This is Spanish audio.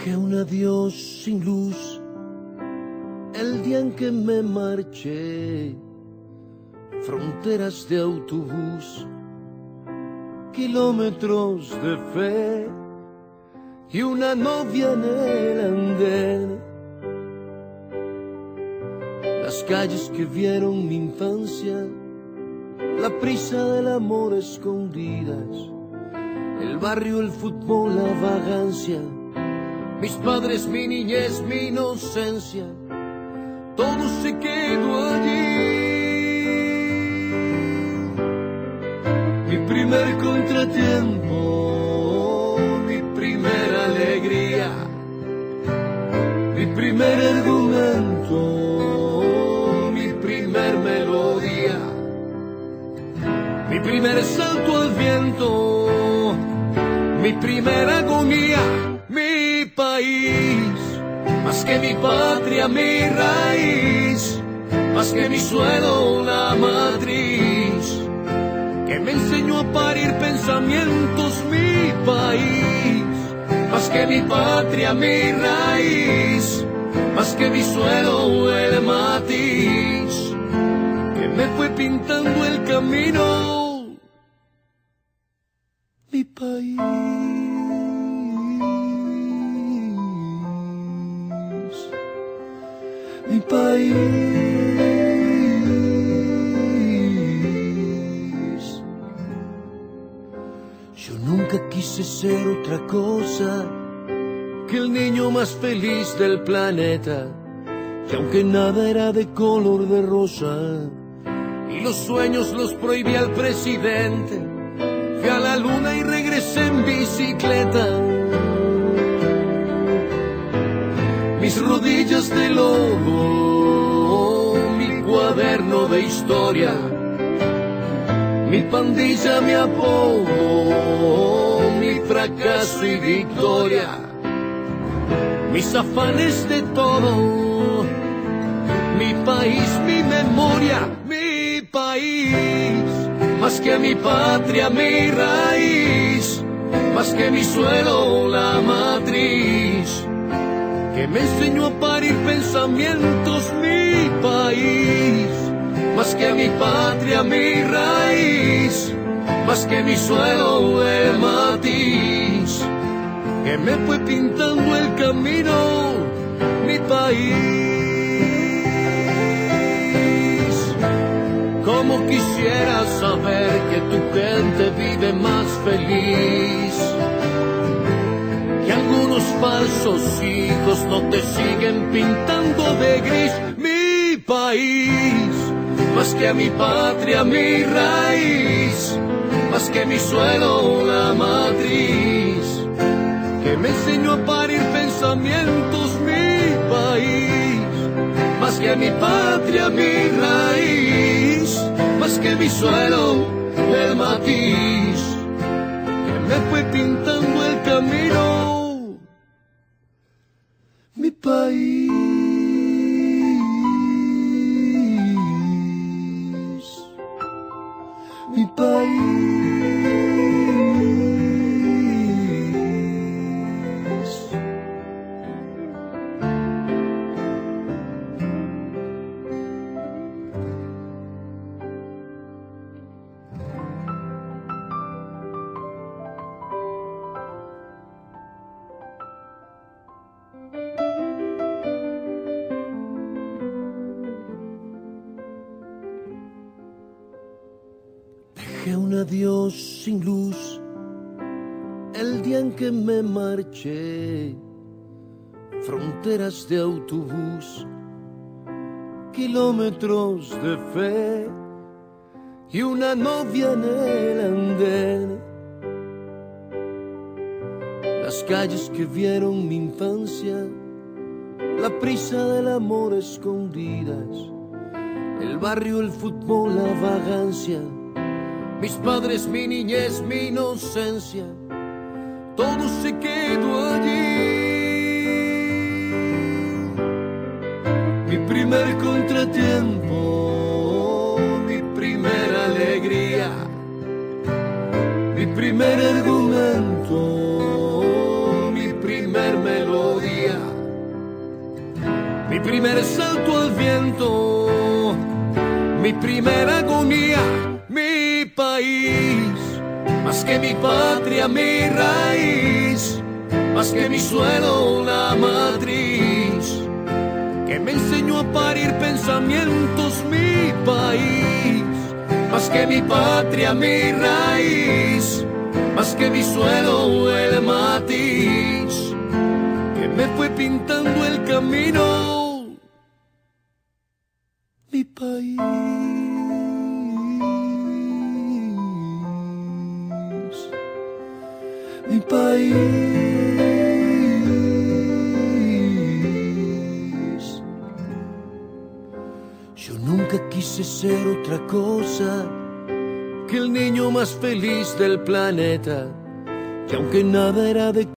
Dejé un adiós sin luz el día en que me marché. Fronteras de autobús, kilómetros de fe y una novia en el andén. Las calles que vieron mi infancia, la prisa del amor escondidas, el barrio, el fútbol, la vagancia, mis padres, mi niñez, mi inocencia, todo se quedó allí. Mi primer contratiempo, mi primera alegría, mi primer argumento, mi primer melodía, mi primer salto al viento, mi primera agonía, mi país, más que mi patria, mi raíz, más que mi suelo, la matriz, que me enseñó a parir pensamientos, mi país, más que mi patria, mi raíz, más que mi suelo, el matiz, que me fue pintando el camino, mi país, mi país. Yo nunca quise ser otra cosa que el niño más feliz del planeta, y aunque nada era de color de rosa y los sueños los prohibía el presidente, fui a la luna y regresé en bicicleta. Mis rodillas de lobo, mi cuaderno de historia, mi pandilla, mi apodo, mi fracaso y victoria, mis afanes de todo, mi país, mi memoria, mi país, más que mi patria, mi raíz, más que mi suelo, la matriz, que me enseñó a parir pensamientos, mi país, más que mi patria, mi raíz, más que mi suelo, el matiz, que me fue pintando el camino, mi país. Como quisiera saber que tu gente vive más feliz, que algunos falsos hijos no te siguen pintando de gris, mi país, más que a mi patria, mi raíz, más que mi suelo, la matriz, que me enseñó a parir pensamientos, mi país, más que a mi patria, mi raíz, más que mi suelo, el matiz, que me fue pintando el camino, mi país. Mi país. Dejé un adiós sin luz el día en que me marché. Fronteras de autobús, kilómetros de fe y una novia en el andén. Las calles que vieron mi infancia, la prisa del amor escondidas, el barrio, el fútbol, la vagancia, mis padres, mi niñez, mi inocencia, todo se quedó allí. Mi primer contratiempo, mi primera alegría, mi primer argumento, mi primer melodía. mi primer salto al viento, mi primera agonía, mi país, más que mi patria, mi raíz, más que mi suelo, la matriz, que me enseñó a parir pensamientos, mi país, más que mi patria, mi raíz, más que mi suelo, el matiz, que me fue pintando el camino, mi país, mi país. Yo nunca quise ser otra cosa que el niño más feliz del planeta, y aunque nada era de